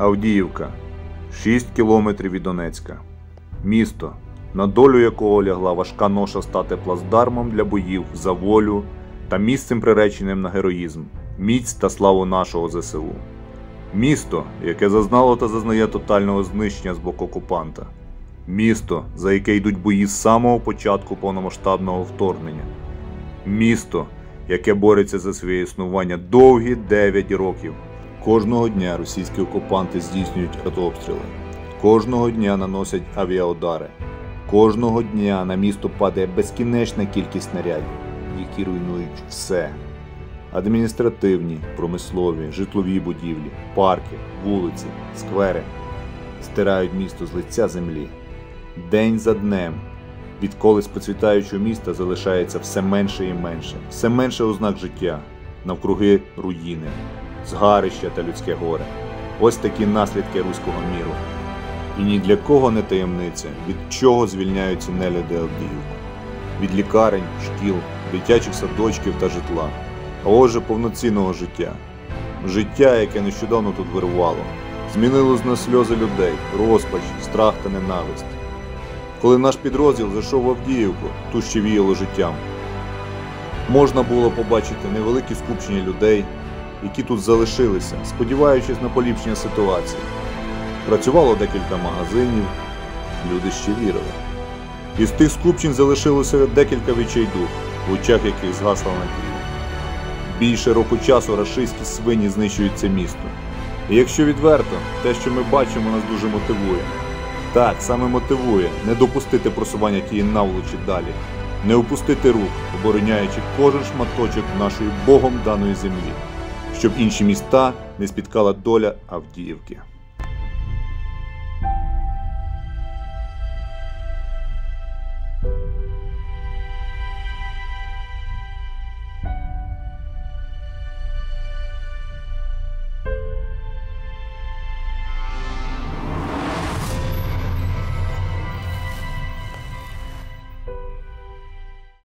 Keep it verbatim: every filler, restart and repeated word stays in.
Авдіївка – шість кілометрів від Донецька. Місто, на долю якого лягла важка ноша стати плацдармом для боїв за волю та місцем приреченим на героїзм, міць та славу нашого зе се у. Місто, яке зазнало та зазнає тотального знищення з боку окупанта. Місто, за яке йдуть бої з самого початку повномасштабного вторгнення. Місто, яке бореться за своє існування довгі дев'ять років. Кожного дня російські окупанти здійснюють артобстріли. Кожного дня наносять авіаудари. Кожного дня на місто падає безкінечна кількість снарядів, які руйнують все. Адміністративні, промислові, житлові будівлі, парки, вулиці, сквери стирають місто з лиця землі. День за днем, відколи з процвітаючого міста залишається все менше і менше, все менше ознак життя, навкруги руїни, згарища та людське горе. Ось такі наслідки руського міру. І ні для кого не таємниця, від чого звільняються нелюди Авдіївку. Від лікарень, шкіл, дитячих садочків та житла. А отже, повноцінного життя. Життя, яке нещодавно тут вирувало. Змінилось на сльози людей, розпач, страх та ненависть. Коли наш підрозділ зайшов в Авдіївку, тут ще віяло життям. Можна було побачити невеликі скупчення людей, які тут залишилися, сподіваючись на поліпшення ситуації. Працювало декілька магазинів, люди ще вірили. Із тих скупчень залишилося декілька відчайдух, в очах яких згасла надія. Більше року часу рашистські свині знищують це місто. І якщо відверто, те, що ми бачимо, нас дуже мотивує. Так, саме мотивує не допустити просування тієї наволочі далі, не опустити рук, обороняючи кожен шматочок нашої Богом даної землі, щоб інші міста не спіткала доля Авдіївки.